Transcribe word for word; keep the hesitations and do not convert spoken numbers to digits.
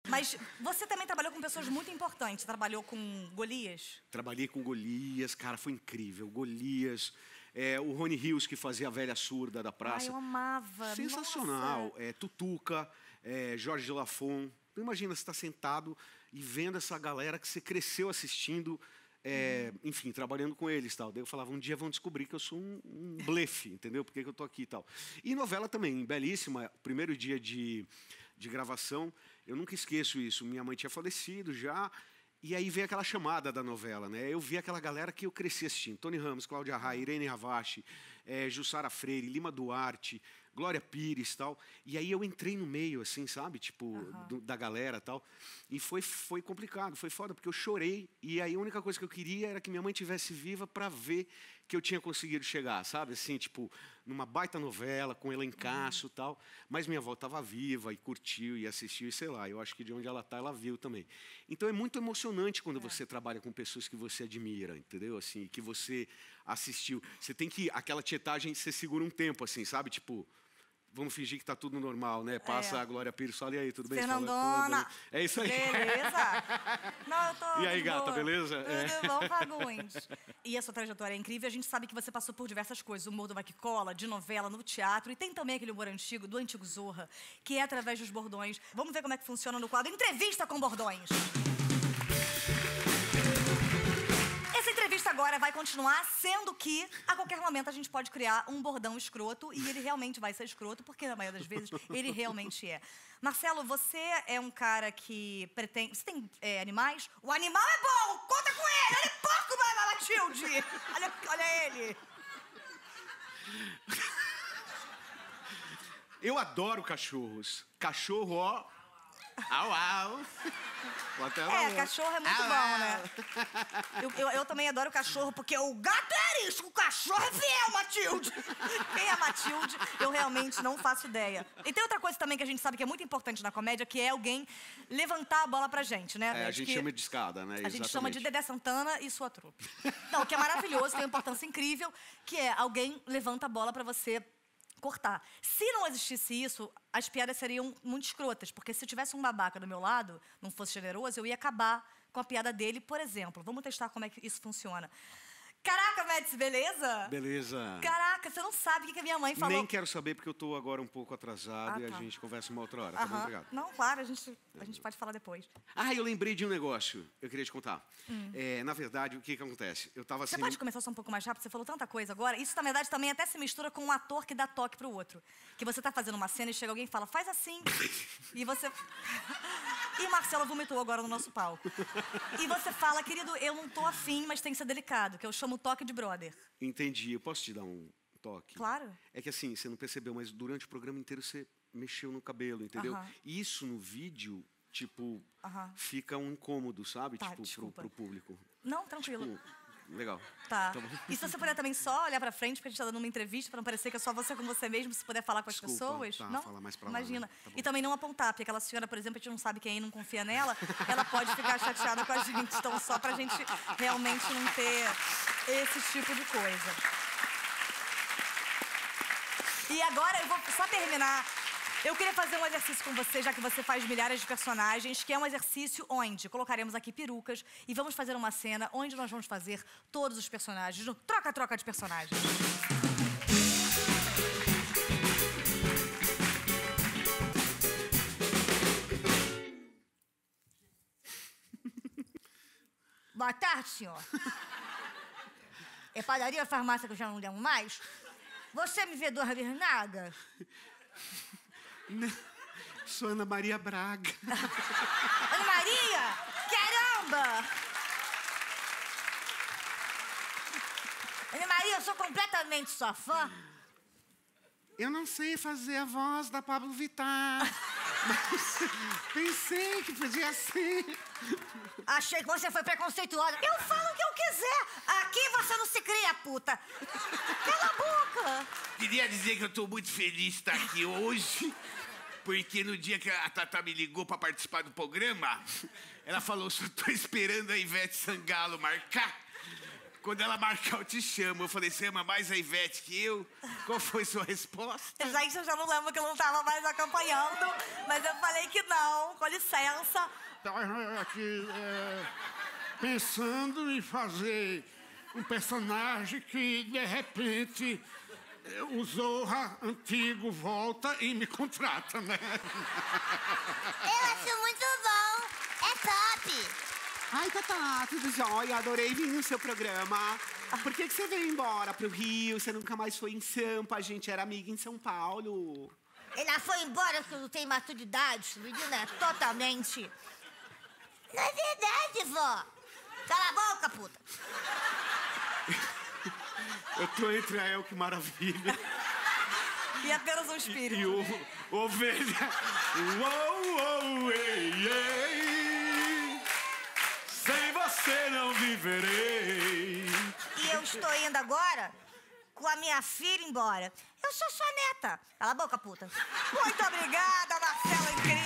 Mas você também trabalhou com pessoas muito importantes. Trabalhou com Golias? Trabalhei com Golias, cara, foi incrível. Golias, é, o Rony Rios, que fazia a velha surda da praça. Ai, eu amava. Sensacional. Nossa. É, Tutuca, é, Jorge Lafon. Tu imagina, você está sentado e vendo essa galera que você cresceu assistindo, é, hum. enfim, trabalhando com eles. Tal. Daí eu falava, um dia vão descobrir que eu sou um, um blefe, entendeu? Por que que eu tô aqui e tal. E novela também, belíssima. Primeiro dia de, de gravação, eu nunca esqueço isso. Minha mãe tinha falecido já. E aí veio aquela chamada da novela, né? Eu vi aquela galera que eu cresci assistindo. Tony Ramos, Cláudia Raia, Irene Ravache, é, Jussara Freire, Lima Duarte, Glória Pires e tal. E aí eu entrei no meio, assim, sabe? Tipo, uhum. do, da galera e tal. E foi, foi complicado, foi foda, porque eu chorei. E aí a única coisa que eu queria era que minha mãe estivesse viva para ver que eu tinha conseguido chegar, sabe? Assim, tipo, numa baita novela, com elencaço e uhum. tal. Mas minha avó estava viva e curtiu e assistiu e sei lá. Eu acho que de onde ela está, ela viu também. Então é muito emocionante quando é. você trabalha com pessoas que você admira, entendeu? Assim, que você assistiu. Você tem que... Aquela tietagem, você segura um tempo, assim, sabe? Tipo... Vamos fingir que está tudo normal, né? Passa é. a Glória Pires, olha aí, tudo bem? Fernandona. É isso aí. Beleza. Não, eu tô E aí, gata, boa. beleza? Tudo é. bom, Fagundes? E a sua trajetória é incrível. A gente sabe que você passou por diversas coisas. O humor do Vai Que Cola, de novela, no teatro. E tem também aquele humor antigo, do antigo Zorra, que é através dos bordões. Vamos ver como é que funciona no quadro Entrevista com Bordões. Essa entrevista agora vai continuar, sendo que a qualquer momento a gente pode criar um bordão escroto e ele realmente vai ser escroto, porque na maioria das vezes ele realmente é. Marcelo, você é um cara que pretende... Você tem é, animais? O animal é bom! Conta com ele! Ele é porco, Matilde! Olha, olha ele! Eu adoro cachorros. Cachorro, ó... Au, au. É, cachorro é muito au, bom, au. né? Eu, eu, eu também adoro cachorro, porque o gato é arisco, o cachorro é fiel, Matilde. Quem é Matilde, eu realmente não faço ideia. E tem outra coisa também que a gente sabe que é muito importante na comédia, que é alguém levantar a bola pra gente, né? É, a gente que chama de escada, né? A Exatamente. gente chama de Dedé Santana e sua trupe. Não, que é maravilhoso, tem uma importância incrível, que é alguém levanta a bola pra você cortar. Se não existisse isso, as piadas seriam muito escrotas, porque se tivesse um babaca do meu lado, não fosse generoso, eu ia acabar com a piada dele, por exemplo. Vamos testar como é que isso funciona. Caraca, Médici, beleza? Beleza. Caraca, você não sabe o que a minha mãe falou. Nem quero saber, porque eu tô agora um pouco atrasado ah, e tá. a gente conversa uma outra hora, tá Aham. bom? Obrigado. Não, claro, a gente, a gente pode falar depois. Ah, eu lembrei de um negócio, eu queria te contar. Hum. É, na verdade, o que que acontece? Eu tava assim... Você pode começar só um pouco mais rápido? Você falou tanta coisa agora. Isso, na verdade, também até se mistura com um ator que dá toque pro outro. Que você tá fazendo uma cena e chega alguém e fala, faz assim. E você... E Marcelo vomitou agora no nosso palco. E você fala, querido, eu não tô afim, mas tem que ser delicado, que eu chamo toque de brother. Entendi. Eu posso te dar um toque? Claro. É que assim, você não percebeu, mas durante o programa inteiro você mexeu no cabelo, entendeu? Uh-huh. Isso no vídeo, tipo, uh-huh. fica um incômodo, sabe? Tá, tipo, pro, pro público. Não, tranquilo. Tipo, legal. Tá. tá e se você puder também só olhar pra frente, porque a gente tá dando uma entrevista, pra não parecer que é só você com você mesmo, se puder falar com as Desculpa, pessoas. Tá, não? Fala mais pra Imagina. Lá, né? Tá e também não apontar, porque aquela senhora, por exemplo, a gente não sabe quem aí não confia nela, ela pode ficar chateada com a gente. Então, só pra gente realmente não ter esse tipo de coisa. E agora eu vou só terminar. Eu queria fazer um exercício com você, já que você faz milhares de personagens, que é um exercício onde colocaremos aqui perucas e vamos fazer uma cena onde nós vamos fazer todos os personagens no troca-troca de personagens. Boa tarde, senhor. É padaria ou farmácia que eu já não lembro mais? Você me vê duas vezes nada? Não, sou Ana Maria Braga. Ana Maria? Caramba! Ana Maria, eu sou completamente sua fã. Eu não sei fazer a voz da Pablo Vittar, mas pensei que podia ser. Achei que você foi preconceituosa. Eu falo o que eu quiser. Aqui você não se cria, puta. Cala a boca. Queria dizer que eu tô muito feliz de estar aqui hoje, porque no dia que a Tatá me ligou pra participar do programa, ela falou, só tô esperando a Ivete Sangalo marcar. Quando ela marcar, eu te chamo. Eu falei, você ama mais a Ivete que eu? Qual foi sua resposta? Gente, eu já não lembro que eu não tava mais acompanhando, mas eu falei que não, com licença. Tava aqui é, pensando em fazer um personagem que, de repente, o Zorra antigo volta e me contrata, né? Eu acho muito bom. É top. Ai, Tatá, tudo jóia? Adorei vir no seu programa. Por que, que você veio embora pro Rio? Você nunca mais foi em Sampa? A gente era amiga em São Paulo. Ela foi embora porque eu não tenho maturidade, menina, totalmente. Não é verdade, vó. Cala a boca, puta. Eu tô entre a El, que maravilha. E apenas um E espírito. o Ovelha. Uou, uou, ei, ei. Sem você não viverei. E eu estou indo agora com a minha filha embora. Eu sou sua neta. Cala a boca, puta. Muito obrigada, Marcela, incrível.